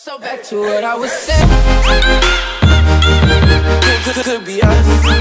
So back to what I was saying. Could be us.